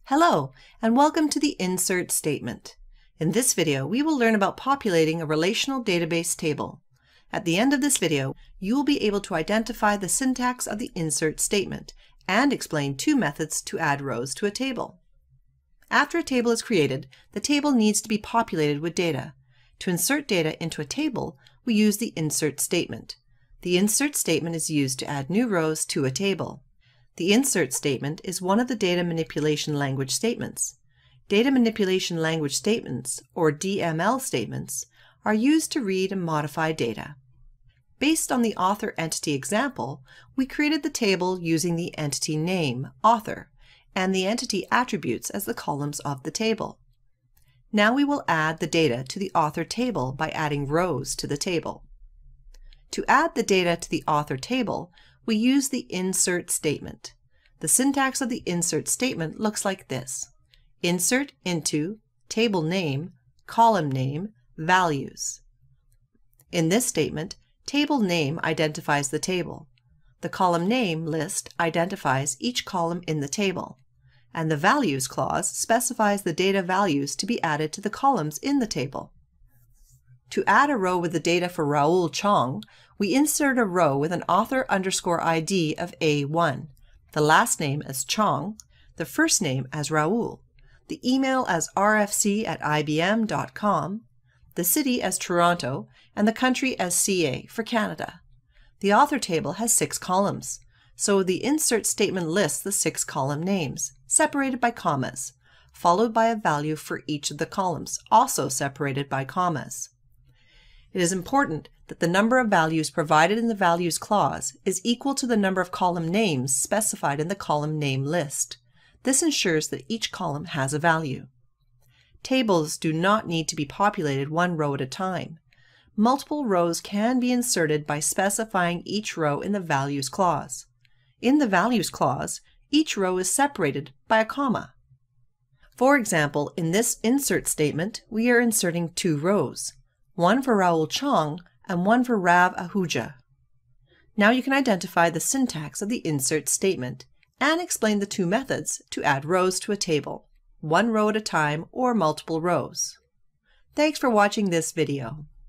Hello, and welcome to the insert statement. In this video, we will learn about populating a relational database table. At the end of this video, you will be able to identify the syntax of the insert statement and explain two methods to add rows to a table. After a table is created, the table needs to be populated with data. To insert data into a table, we use the insert statement. The insert statement is used to add new rows to a table. The insert statement is one of the data manipulation language statements. Data manipulation language statements, or DML statements, are used to read and modify data. Based on the author entity example, we created the table using the entity name, author, and the entity attributes as the columns of the table. Now we will add the data to the author table by adding rows to the table. To add the data to the author table, we use the insert statement. The syntax of the insert statement looks like this: insert into table name, column name, values. In this statement, table name identifies the table. The column name list identifies each column in the table, and the values clause specifies the data values to be added to the columns in the table. To add a row with the data for Raoul Chong, we insert a row with an author underscore ID of A1, the last name as Chong, the first name as Raoul, the email as rfc@ibm.com, the city as Toronto, and the country as CA for Canada. The author table has 6 columns, so the insert statement lists the 6 column names, separated by commas, followed by a value for each of the columns, also separated by commas. It is important that the number of values provided in the values clause is equal to the number of column names specified in the column name list. This ensures that each column has a value. Tables do not need to be populated one row at a time. Multiple rows can be inserted by specifying each row in the values clause. In the values clause, each row is separated by a comma. For example, in this insert statement, we are inserting 2 rows, one for Raoul Chong and one for Rav Ahuja. Now you can identify the syntax of the insert statement and explain the 2 methods to add rows to a table, one row at a time or multiple rows. Thanks for watching this video.